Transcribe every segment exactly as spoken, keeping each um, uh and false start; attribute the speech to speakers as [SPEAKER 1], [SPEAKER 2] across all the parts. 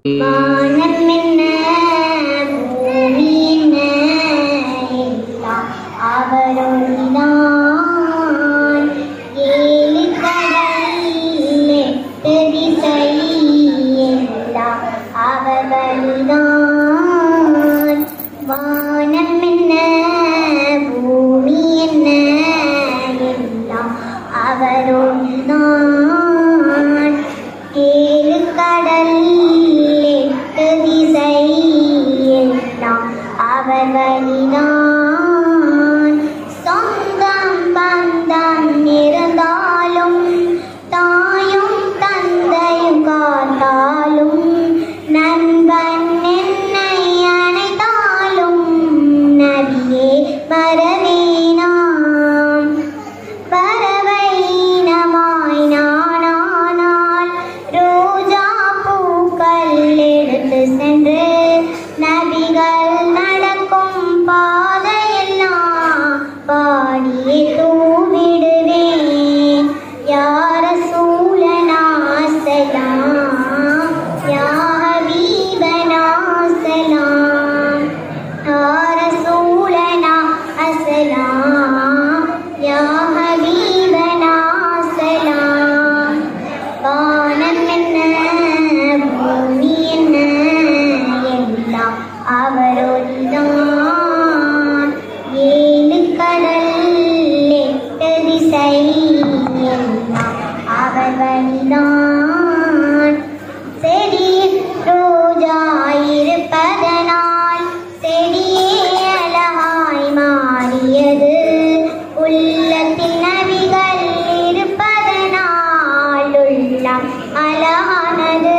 [SPEAKER 1] வானமென்ன பூமியென்ன எல்லாம் அவரொருதான். ஏழு கடல் எட்டு திசை எல்லாம் அவர் வழிதான். வானமென்ன பூமியென்ன எல்லாம் அவரொருதான். ஏழு கடல் எட்டு திசை எல்லாம் அவர் வழிதான். சொந்தம் பந்தம் இருந்தாலும் தாயும் தந்தையும் காத்தாலும் நண்பன் என்னை அணைத்தாலும் நபியே மறவேனாம். பறவை இனமாய் நானானால் ரோஜா பூக்கள் எடுத்து சென்று நபிகள் நடக்கும் பாதையெல்லாம் பாடியே தூவிடுவேன். யா ரசூலனா ஸலாம், யா ஹபீபனா ஸலாம், யா ரசூலனா ஸலாம், யா ஹபீபனா ஸலாம். வானமென்ன பூமியென்ன எல்லாம் அவரொருதான். ஏழு கடல் எட்டு திசை எல்லாம் அவர் வழிதான். செடியில் ரோஜா இருப்பதனால் செடியே அழகாய் மாறியது. உள்ளத்தில் நபிகள் இருப்பதனால் உள்ளம் அழகானது.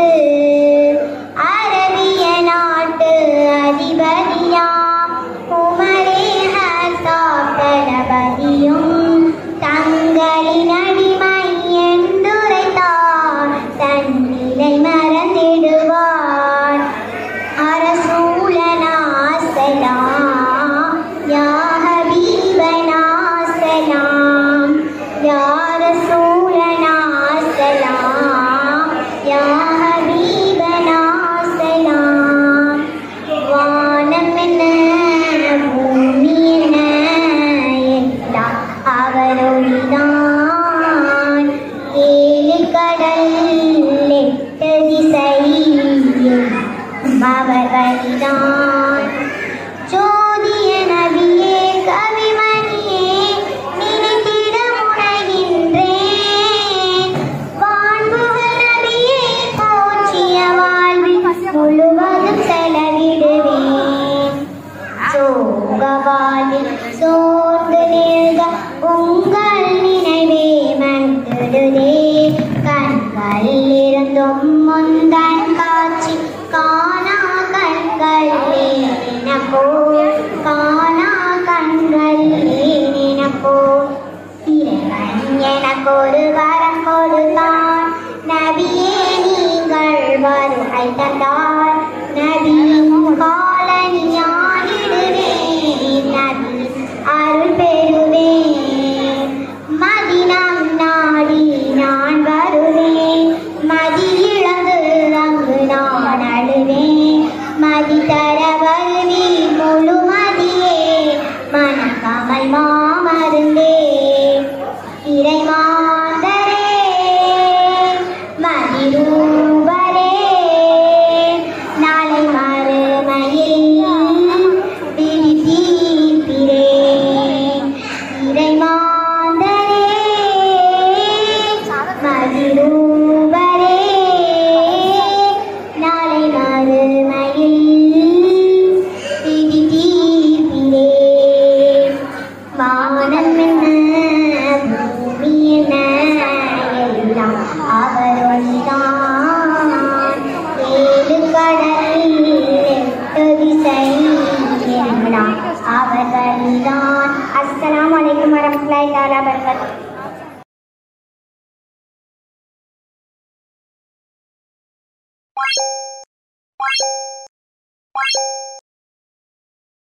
[SPEAKER 1] அரபிய நாட்டு அதிபதியாம் உமரே ஹத்தாப் தளபதியும் தங்களின் அடிமை என்றுரைத்தார். தன்னிலை மறந்திடுவார். அரசூலனா ஸலாம், யா ஹபீபனா ஸலாம், யா ரசூலனா ஸலாம், யா ஹபீபனா ஸலாம். வானமென்ன பூமியென்ன எல்லாம் அவரொருதான். ஏழு கடல் எட்டு திசை அவர் வழிதான். ஜோதிய நபியே கவிமணியே நினைத்திட முனைகின்றேன். வான்புகழ் நபியை போற்றிய வாழ்வில் முழுவதும் செலவிடுவேன். சோக வாழ்வில் சோர்ந்து நிற்க உங்கள் நினைவே மன்றிடுதே. கண்கள் இருந்தும் முந்தன் காட்சி காணா கண்கள் நினைப்போ, காணா கண்கள் நினைப்போ. இறைவன் எனக்கொரு வரம் கொடுத்தான். நபியே நீங்கள் வருகை தந்தால் நபியின் காலனி ஞானிடுவேன். நபி அருள் பெறுவேன். மதினம் நாடி நான் வருவேன். மதி இழந்து அங்கு நான் அழுவேன். மதி தர வருவி முழு மதியே மனக்கமல் மாமருந்தே. இறைமாந்தரே மதிரூபரே நாளை மறுமையில் விழித்தீர்ப்பிரே. இறைமாந்தரே மதிரூபரே நாளை மறுமையில் விழித்தீர்ப்பிரே. வானமென்ன பூமியென்ன எல்லாம் அவரொருதான். ஏழு கடல் எட்டு திசை எல்லாம் அவர் வழிதான். அஸ்ஸலாமு அலைக்கும் வரஹ்மத்துல்லாஹி தஆலா வபரகாத்துஹு.